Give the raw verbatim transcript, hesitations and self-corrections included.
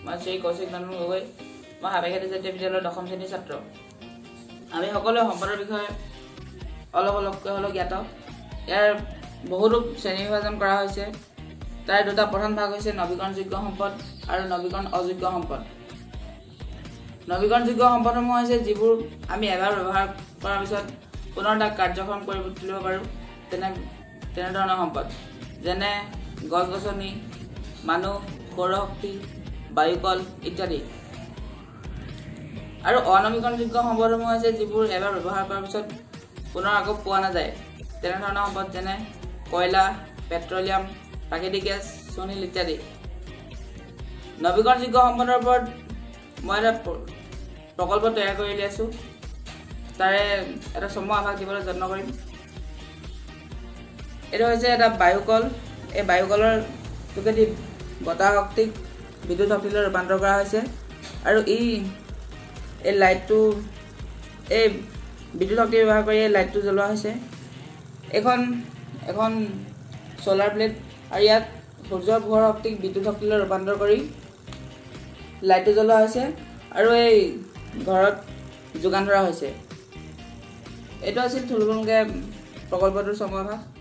মই শ্ৰী কৌশিক নন্দন গগৈ মই হাবেখাটি জাতীয় বিদ্যালয়ৰ দশম শ্ৰেণীৰ ছাত্ৰ আমি সকলোৱে সম্পদৰ বিষয়ে অলপ অলপকৈ হ'লেও জ্ঞাত ইয়াৰ বহুতো শ্ৰেণী বিভাজন কৰা হৈছে তাৰ দুটা প্ৰধান ভাগ হৈছে নৱীকৰণযোগ্য সম্পদ আৰু নৱীকৰণ অযোগ্য সম্পদ নৱীকৰণযোগ্য সম্পদসমূহ হৈছে যিবোৰ আমি এবাৰ ব্যৱহাৰ কৰাৰ পিছত পুনৰ তাক কাৰ্যক্ষম কৰি তুলিব পাৰোঁ তেনে তেনেধৰণৰ সম্পদ যেনে গছ গছনি মানুহ সৌৰশক্তি বায়ুকল ইত্যাদি আৰু অনৱীকৰণযোগ্য সম্পদসমূহ হৈছে যিবোৰ এবাৰ ব্যৱহাৰ কৰাৰ পিছত পুনৰ আকৌ পোৱা নাযায় তেনেধৰণৰ সম্পদ যেনে কয়লা পেট্ৰলিয়াম প্ৰাকৃতিক গেছ চুনিল ইত্যাদি নৱীকৰণযোগ্য সম্পদৰ ওপৰত মই এটা প্ৰকল্প তৈয়াৰ কৰি উলিয়াইছোঁ তাৰে এটা চমু আভাস দিবলৈ যত্ন কৰিম এইটো হৈছে এটা বায়ুকল এই বায়ুকলৰ যোগেদি বতাহ শক্তিক বিদ্যুৎ শক্তিলৈ ৰূপান্তৰ কৰা হৈছে আৰু ই এই লাইটটো এই বিদ্যুৎ শক্তি ব্যৱহাৰ কৰি এই লাইটটো জ্বলোৱা হৈছে এখন এখন সোলাৰ প্লেট আৰু ইয়াত সূৰ্যৰ পোহৰ শক্তিক বিদ্যুৎ শক্তিলৈ ৰূপান্তৰ কৰি লাইটটো জ্বলোৱা হৈছে আৰু এই ঘৰত যোগান ধৰা হৈছে এইটো আছিল থুলমূলকৈ প্ৰকল্পটোৰ চমু আভাস